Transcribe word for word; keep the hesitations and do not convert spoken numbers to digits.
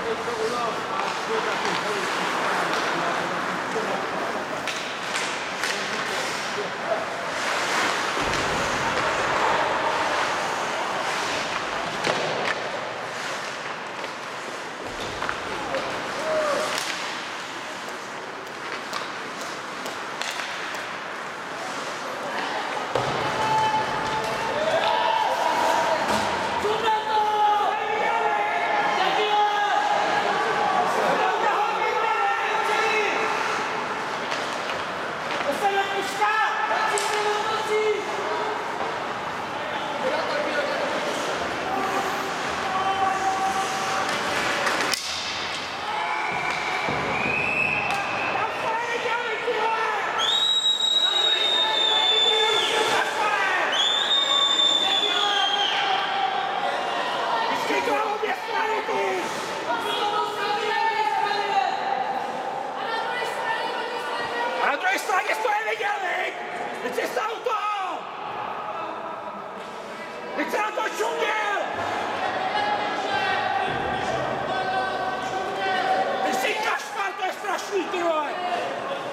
A na druhé straně jsi to neviděl, viď? Teď jsi stál u toho! Teď se na to šumě!